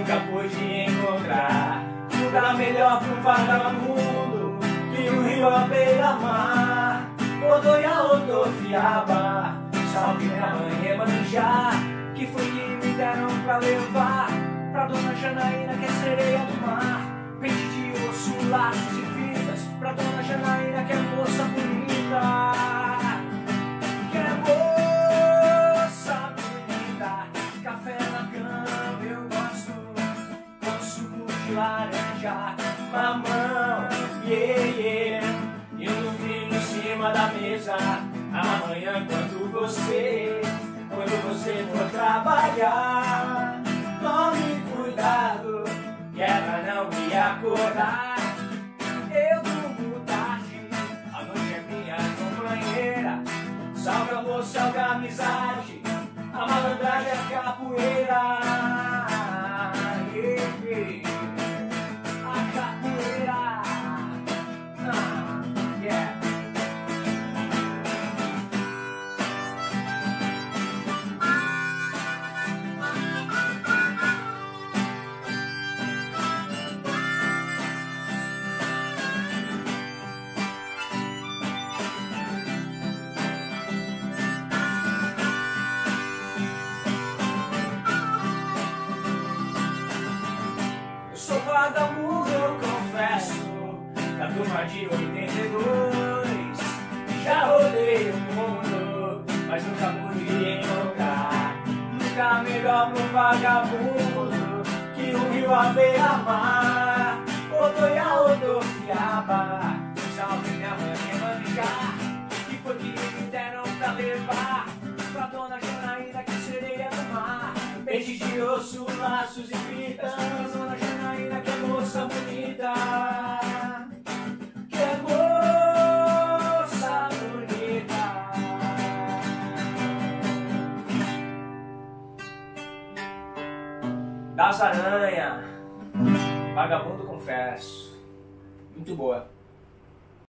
nunca pude encontrar lugar melhor para um vagabundo que um rio à beira-mar. Odoia, rodoviaba, salve minha mãe Iemanjá, que foi que me deram pra levar pra Dona Janaína, que é sereia do mar. Pente de osso, laços e fitas pra Dona Janaína, que é moça bonita. Que é moça bonita. Café na cama eu gosto, com suco de laranja, mamão, e um vinho em cima da mesa. Amanhã quando você for trabalhar, tome cuidado, que é pra não me acordar. Eu durmo tarde, a noite é minha companheira. Salve amor, salve amizade, a malandragem é capoeira. A capoeira. Yeah. Sou vagabundo, eu confesso, da turma de 82. Já rodei o mundo, mas nunca pude encontrar lugar melhor pro vagabundo que um rio à beira-mar. Odoia, rodoviaba, salve minha mãe Iemanjá, que foi que me deram pra levar pra Dona Janaína, que é sereia do mar. Peixe de osso, laços e fitas, Dona Janaína, que é moça bonita. Que é moça bonita. Das Aranha, Vagabundo Confesso. Muito boa.